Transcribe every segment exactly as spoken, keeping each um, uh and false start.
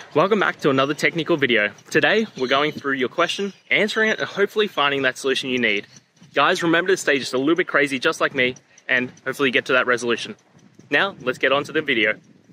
Welcome back to another technical video. Today, we're going through your question, answering it, and hopefully finding that solution you need. Guys, remember to stay just a little bit crazy, just like me, and hopefully get to that resolution. Now, let's get on to the video.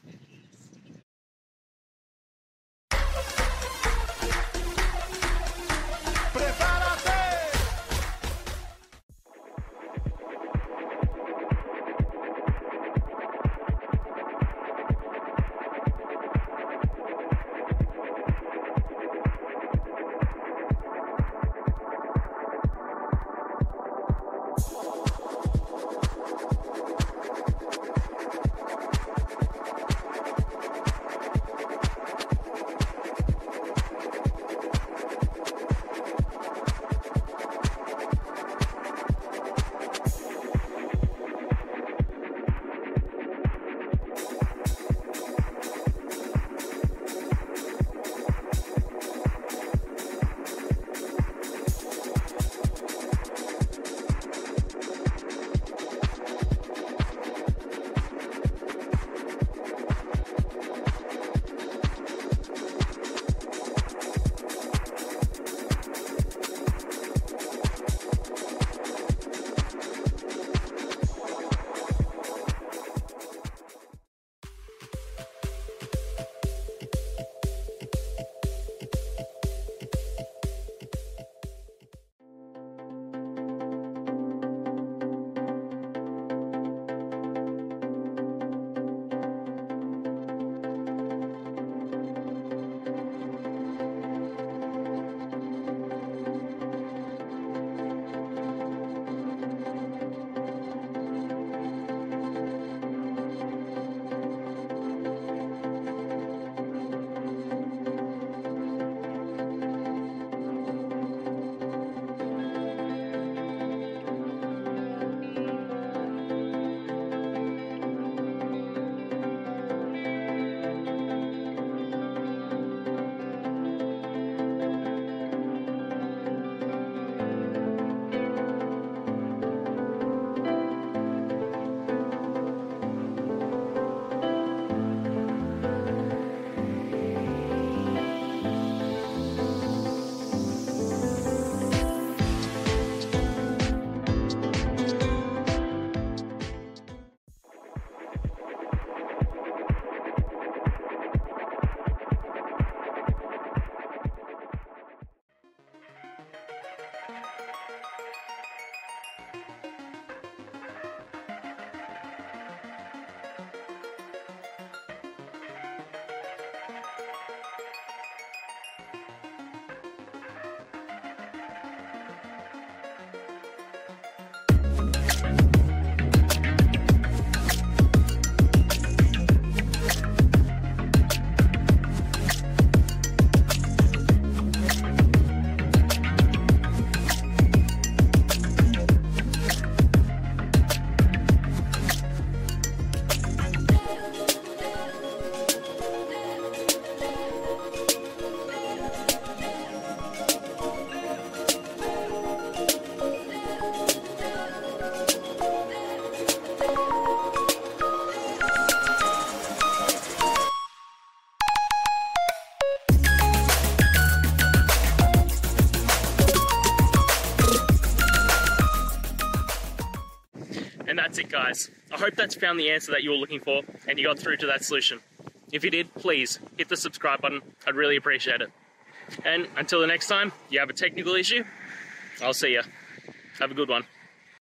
And that's it, guys. I hope that's found the answer that you were looking for and you got through to that solution. If you did, please hit the subscribe button. I'd really appreciate it. And until the next time you have a technical issue, I'll see ya. Have a good one.